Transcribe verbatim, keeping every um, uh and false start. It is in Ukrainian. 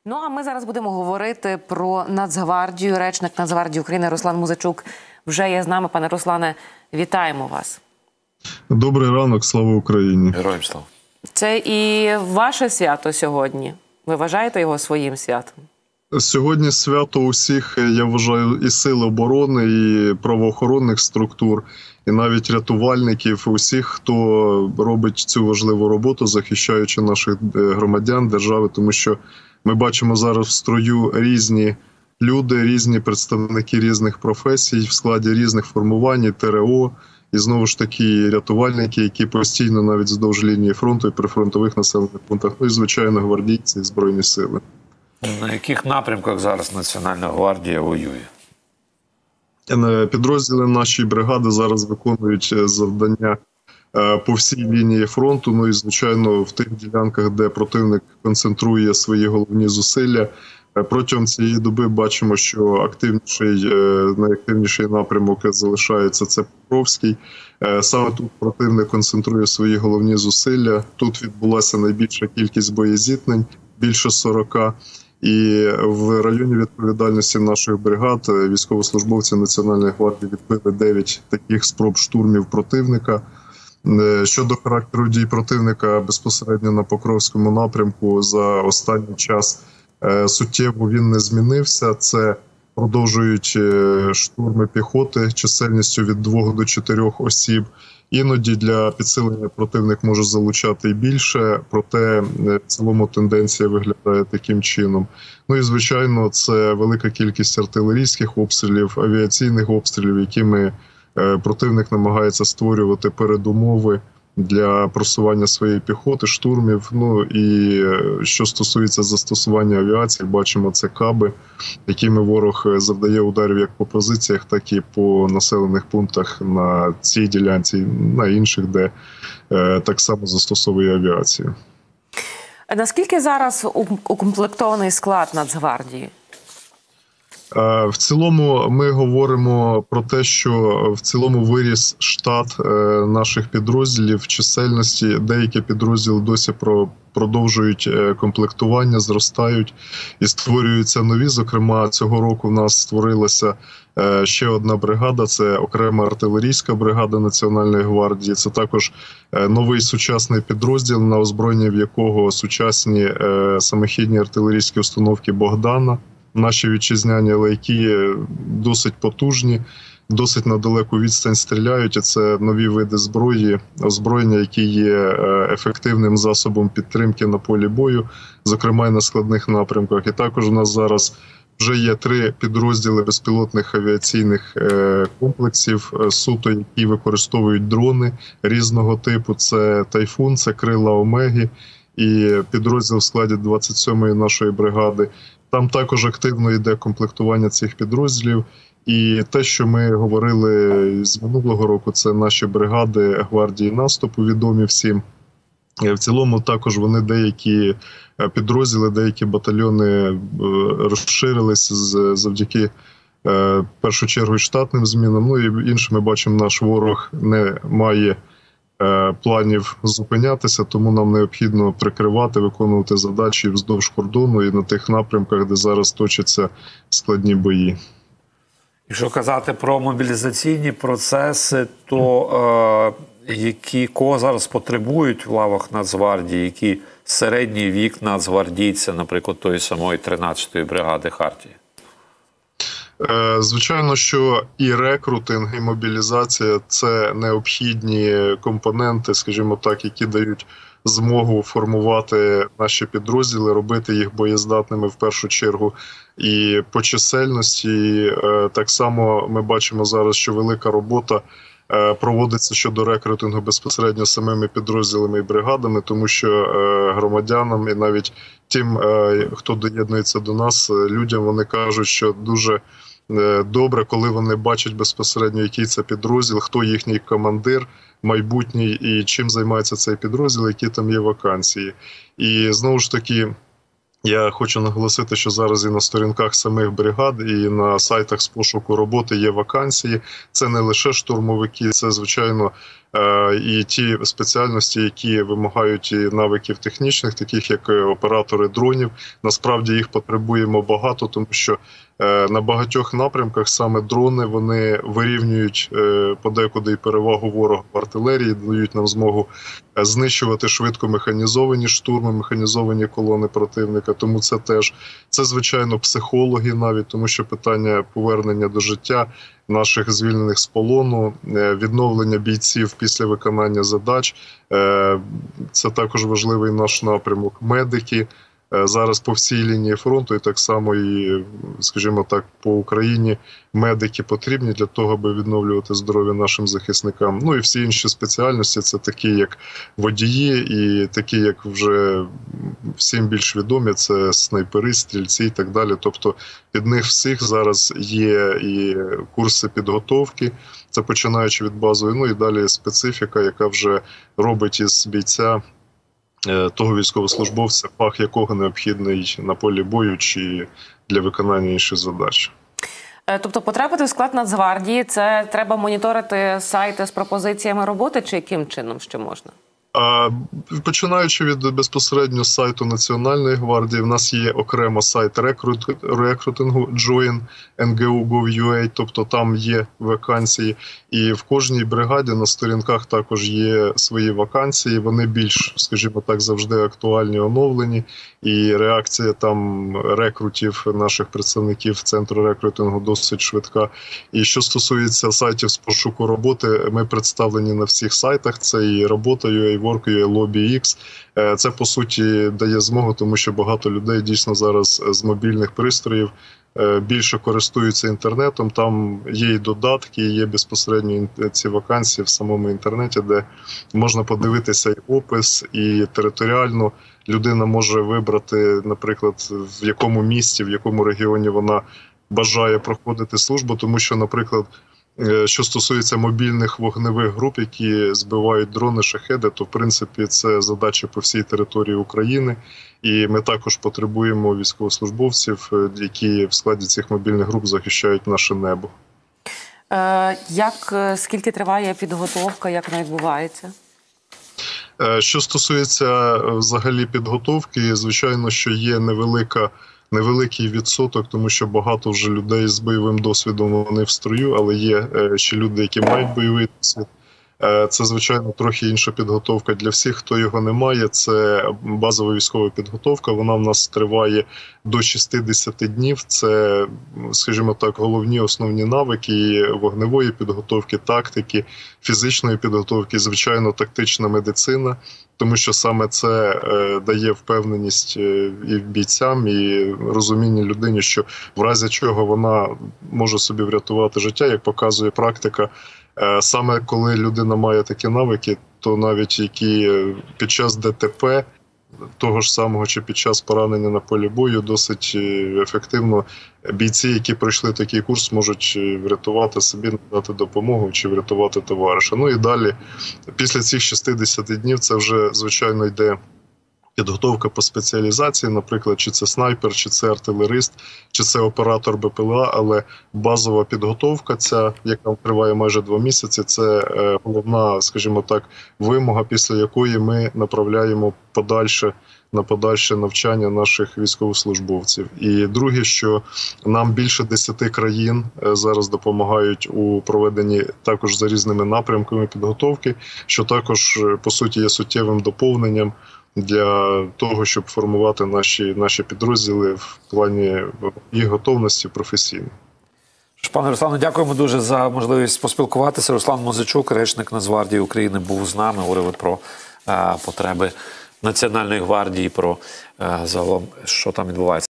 Ну, а ми зараз будемо говорити про Нацгвардію. Речник Нацгвардії України Руслан Музичук вже є з нами. Пане Руслане, вітаємо вас. Добрий ранок, слава Україні. Героям слава. Це і ваше свято сьогодні. Ви вважаєте його своїм святом? Сьогодні свято усіх, я вважаю, і сил оборони, і правоохоронних структур, і навіть рятувальників, усіх, хто робить цю важливу роботу, захищаючи наших громадян, держави, тому що ми бачимо зараз в строю різні люди, різні представники різних професій, в складі різних формувань, ТРО, і знову ж таки рятувальники, які постійно навіть вздовж лінії фронту і при фронтових населених пунктах, ну і, звичайно, гвардійці і Збройні сили. На яких напрямках зараз Національна гвардія воює? Підрозділи нашої бригади зараз виконують завдання по всій лінії фронту, ну і, звичайно, в тих ділянках, де противник концентрує свої головні зусилля. Протягом цієї доби бачимо, що активніший, найактивніший напрямок залишається – це Покровський. Саме тут противник концентрує свої головні зусилля. Тут відбулася найбільша кількість боєзіткнень, більше сорока. І в районі відповідальності наших бригад військовослужбовці Національної гвардії відбили дев'ять таких спроб штурмів противника. Щодо характеру дій противника безпосередньо на Покровському напрямку, за останній час суттєво він не змінився. Це продовжують штурми піхоти чисельністю від двох до чотирьох осіб. Іноді для підсилення противник може залучати і більше, проте в цілому тенденція виглядає таким чином. Ну і, звичайно, це велика кількість артилерійських обстрілів, авіаційних обстрілів, якими противник намагається створювати передумови для просування своєї піхоти, штурмів. Ну і що стосується застосування авіації, бачимо, це каби, якими ворог завдає ударів як по позиціях, так і по населених пунктах на цій ділянці, на інших, де е, так само застосовує авіацію. Наскільки зараз укомплектований склад Нацгвардії? В цілому ми говоримо про те, що в цілому виріс штат наших підрозділів, чисельності. Деякі підрозділи досі продовжують комплектування, зростають і створюються нові. Зокрема, цього року в нас створилася ще одна бригада, це окрема артилерійська бригада Національної гвардії. Це також новий сучасний підрозділ, на озброєнні в якого сучасні самохідні артилерійські установки «Богдана». Наші вітчизняні лайки досить потужні, досить на далеку відстань стріляють. І це нові види зброї, озброєння, які є ефективним засобом підтримки на полі бою, зокрема і на складних напрямках. І також у нас зараз вже є три підрозділи безпілотних авіаційних комплексів суто, які використовують дрони різного типу. Це «Тайфун», це «Крила Омеги» і підрозділ в складі двадцять сьомої нашої бригади. Там також активно йде комплектування цих підрозділів. І те, що ми говорили з минулого року, це наші бригади гвардії наступу, відомі всім. В цілому також вони деякі підрозділи, деякі батальйони розширились завдяки, в першу чергу, штатним змінам. Ну і інше, ми бачимо, наш ворог не має планів зупинятися, тому нам необхідно прикривати, виконувати задачі вздовж кордону і на тих напрямках, де зараз точаться складні бої. Якщо казати про мобілізаційні процеси, то е, які, кого зараз потребують в лавах Нацгвардії, який середній вік нацгвардійця, наприклад, тої самої тринадцятої бригади Хартії? Звичайно, що і рекрутинг, і мобілізація – це необхідні компоненти, скажімо так, які дають змогу формувати наші підрозділи, робити їх боєздатними в першу чергу. І по чисельності так само ми бачимо зараз, що велика робота проводиться щодо рекрутингу безпосередньо самими підрозділами і бригадами, тому що громадянам і навіть тим, хто доєднується до нас, людям, вони кажуть, що дуже добре, коли вони бачать безпосередньо, який це підрозділ, хто їхній командир майбутній і чим займається цей підрозділ, які там є вакансії. І знову ж таки, Я хочу наголосити, що зараз і на сторінках самих бригад, і на сайтах з пошуку роботи є вакансії. Це не лише штурмовики, це, звичайно, і ті спеціальності, які вимагають і навиків технічних, таких як оператори дронів. Насправді їх потребуємо багато, тому що на багатьох напрямках саме дрони, вони вирівнюють подекуди і перевагу ворога в артилерії, дають нам змогу знищувати швидко механізовані штурми, механізовані колони противника. Тому це теж, це, звичайно, психологи навіть, тому що питання повернення до життя наших звільнених з полону, відновлення бійців після виконання задач. Це також важливий наш напрямок. Медики. Зараз по всій лінії фронту і так само і, скажімо так, по Україні медики потрібні для того, аби відновлювати здоров'я нашим захисникам. Ну і всі інші спеціальності, це такі як водії і такі як вже всім більш відомі, це снайпери, стрільці і так далі. Тобто під них всіх зараз є і курси підготовки, це починаючи від базової, ну і далі специфіка, яка вже робить із бійця того військовослужбовця, фах якого необхідний на полі бою чи для виконання інших задач. Тобто потрапити в склад Нацгвардії, це треба моніторити сайти з пропозиціями роботи, чи яким чином ще можна? Починаючи від безпосередньо сайту Національної гвардії, в нас є окремо сайт рекрутингу Join ен ге у крапка гов крапка ю а, тобто там є вакансії. І в кожній бригаді на сторінках також є свої вакансії, вони більш, скажімо так, завжди актуальні, оновлені. І реакція там рекрутів, наших представників Центру рекрутингу досить швидка. І що стосується сайтів з пошуку роботи, ми представлені на всіх сайтах, це і робота ю а, Work.ua, LobbyX. Це, по суті, дає змогу, тому що багато людей дійсно зараз з мобільних пристроїв більше користуються інтернетом. Там є і додатки, є безпосередньо ці вакансії в самому інтернеті, де можна подивитися і опис, і територіально людина може вибрати, наприклад, в якому місті, в якому регіоні вона бажає проходити службу, тому що, наприклад, що стосується мобільних вогневих груп, які збивають дрони, шахеди, то, в принципі, це задача по всій території України. І ми також потребуємо військовослужбовців, які в складі цих мобільних груп захищають наше небо. Е, як, скільки триває підготовка, як вона відбувається? Що стосується взагалі підготовки, звичайно, що є невелика Невеликий відсоток, тому що багато вже людей з бойовим досвідом, вони в строю, але є ще люди, які мають бойовий досвід. Це, звичайно, трохи інша підготовка для всіх, хто його не має. Це базова військова підготовка, вона в нас триває до шістдесят днів. Це, скажімо так, головні основні навики вогневої підготовки, тактики, фізичної підготовки, звичайно, тактична медицина. Тому що саме це е, дає впевненість і бійцям, і розуміння людині, що в разі чого вона може собі врятувати життя, як показує практика. Е, саме коли людина має такі навики, то навіть які під час де те пе, того ж самого, чи під час поранення на полі бою, досить ефективно бійці, які пройшли такий курс, можуть врятувати собі, надати допомогу чи врятувати товариша. Ну і далі, після цих шістдесят днів, це вже, звичайно, йде підготовка по спеціалізації, наприклад, чи це снайпер, чи це артилерист, чи це оператор бе пе ел а, але базова підготовка ця, яка триває майже два місяці, це головна, скажімо так, вимога, після якої ми направляємо подальше на подальше навчання наших військовослужбовців. І друге, що нам більше десяти країн зараз допомагають у проведенні також за різними напрямками підготовки, що також, по суті, є суттєвим доповненням для того, щоб формувати наші, наші підрозділи в плані їх готовності професійно. Пане Руслане, дякуємо дуже за можливість поспілкуватися. Руслан Музичук, речник Нацгвардії України, був з нами. Говорили про е, потреби Національної гвардії, про е, загалом, що там відбувається.